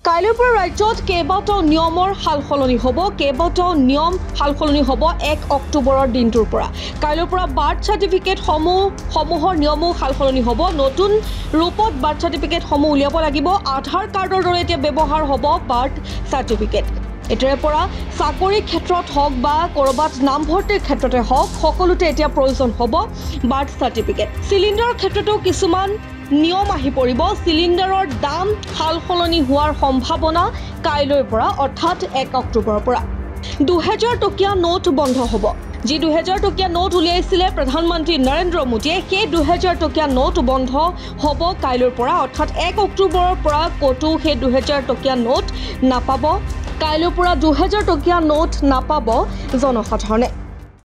কাইলৈৰ পৰা ৰাজ্যত কেইবাটাও নিয়মৰ সালসলনি হ'ব কেইবাটাও নিয়ম সালসলনি হ'ব 1 অক্টোবৰৰ দিনটোৰ পৰা কাইলৈৰ পৰা বাৰ্থ সাৰ্টিফিকেট সমূহৰ নিয়মো সালসলনি হ'ব নতুন ৰূপত বাৰ্থ সাৰ্টিফিকেট সমূহ উলিয়াব লাগিব আধাৰ কাৰ্ডৰ দৰে এতিয়া ব্যৱহাৰ হ'ব বাৰ্থ সাৰ্টিফিকেট এটাৰে পৰা চাকৰিৰ ক্ষেত্ৰত হওক বা কৰবাত নামভৰ্তিৰ ক্ষেত্ৰতে হওক সকলোতে এতিয়া প্ৰয়োজন হ'ব বাৰ্থ সাৰ্টিফিকেট সিলিণ্ডাৰৰ ক্ষেত্ৰতো কিছুমান নিয়ম আহি পৰিব সিলিণ্ডাৰৰ দাম সালসলনি হোৱাৰ সম্ভাৱনা কাইলৈৰ পৰা অৰ্থাৎ 1 অক্টোবৰৰ পৰা 2000 টকীয়া নোট বন্ধ হ'ব যি 2000 টকীয়া নোট উলিয়াইছিলে প্ৰধানমন্ত্ৰী নৰেন্দ্ৰ মোদীয়ে সেই 2000 টকীয়া নোট বন্ধ হ'ব কাইলৈৰ পৰা অৰ্থাৎ 1 অক্টোবৰৰ পৰা কতো সেই 2000 টকীয়া নোট নাপাব কাইলৈৰ পৰা 2000 টকীয়া নোট নাপাব জনসাধাৰণে